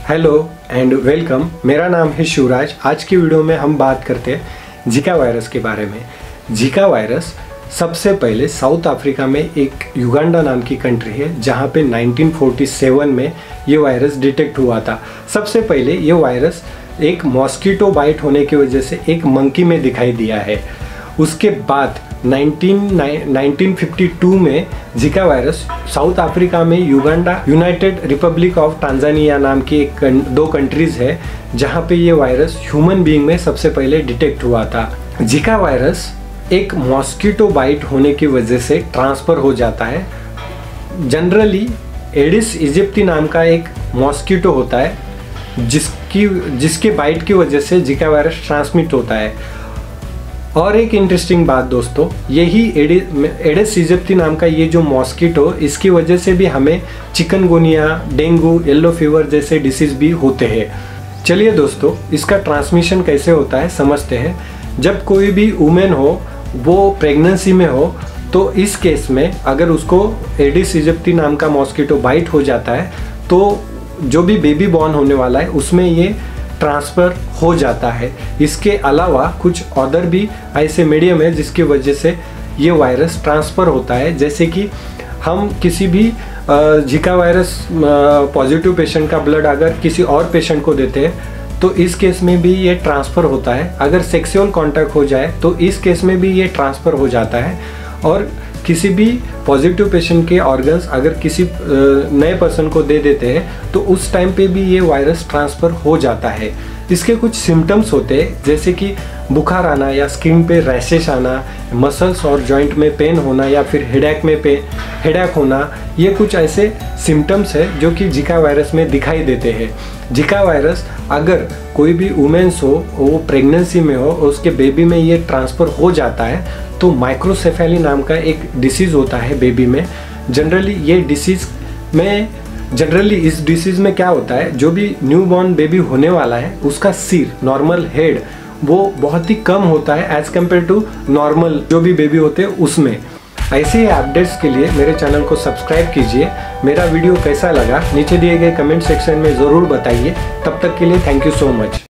Hello and welcome. मेरा नाम है शिवराज। आज की वीडियो में हम बात करते हैं जीका वायरस के बारे में। जीका वायरस सबसे पहले साउथ अफ्रीका में एक युगांडा नाम की कंट्री है जहां पे 1947 में ये वायरस डिटेक्ट हुआ था। सबसे पहले ये वायरस एक मॉस्किटो बाइट होने की वजह से एक मंकी में दिखाई दिया है। उसके बाद 1952 में जीका वायरस साउथ अफ्रीका में Uganda, United Republic of Tanzania नाम की दो कंट्रीज है जहां पे ये वायरस ह्यूमन बीइंग में सबसे पहले डिटेक्ट हुआ था। जीका वायरस एक मॉस्किटो बाइट होने की वजह से ट्रांसफर हो जाता है। जनरली एडिस इजिप्टी नाम का एक मॉस्किटो होता है जिसके बाइट की वजह से जीका वायरस ट्रांसमिट होता है। और एक इंटरेस्टिंग बात दोस्तों, यही एडिस इजिप्टी नाम का ये जो मॉस्किटो, इसकी वजह से भी हमें चिकनगुनिया, डेंगू, येलो फीवर जैसे डिसीज भी होते हैं। चलिए दोस्तों, इसका ट्रांसमिशन कैसे होता है समझते हैं। जब कोई भी वुमेन हो, वो प्रेगनेंसी में हो, तो इस केस में अगर उसको एडिस इजिप्टी नाम का मॉस्किटो बाइट हो जाता है तो जो भी बेबी बॉर्न होने वाला है उसमें ये ट्रांसफ़र हो जाता है। इसके अलावा कुछ अदर भी ऐसे मीडियम है जिसकी वजह से ये वायरस ट्रांसफ़र होता है। जैसे कि हम किसी भी जीका वायरस पॉजिटिव पेशेंट का ब्लड अगर किसी और पेशेंट को देते हैं तो इस केस में भी ये ट्रांसफ़र होता है। अगर सेक्सुअल कांटेक्ट हो जाए तो इस केस में भी ये ट्रांसफ़र हो जाता है। और किसी भी पॉजिटिव पेशेंट के ऑर्गन्स अगर किसी नए पर्सन को दे देते हैं तो उस टाइम पे भी ये वायरस ट्रांसफ़र हो जाता है। इसके कुछ सिम्टम्स होते हैं जैसे कि बुखार आना या स्किन पे रैशेस आना, मसल्स और जॉइंट में पेन होना या फिर हेडेक होना। ये कुछ ऐसे सिम्टम्स है जो कि जीका वायरस में दिखाई देते हैं। जीका वायरस अगर कोई भी वुमेन्स हो, वो प्रेगनेंसी में हो, उसके बेबी में ये ट्रांसफ़र हो जाता है तो माइक्रोसेफेली नाम का एक डिसीज़ होता है बेबी में। जनरली इस डिसीज़ में क्या होता है, जो भी न्यूबॉर्न बेबी होने वाला है उसका सिर, नॉर्मल हेड, वो बहुत ही कम होता है एज़ कम्पेयर टू नॉर्मल जो भी बेबी होते हैं उसमें। ऐसे ही अपडेट्स के लिए मेरे चैनल को सब्सक्राइब कीजिए। मेरा वीडियो कैसा लगा नीचे दिए गए कमेंट सेक्शन में ज़रूर बताइए। तब तक के लिए थैंक यू सो मच।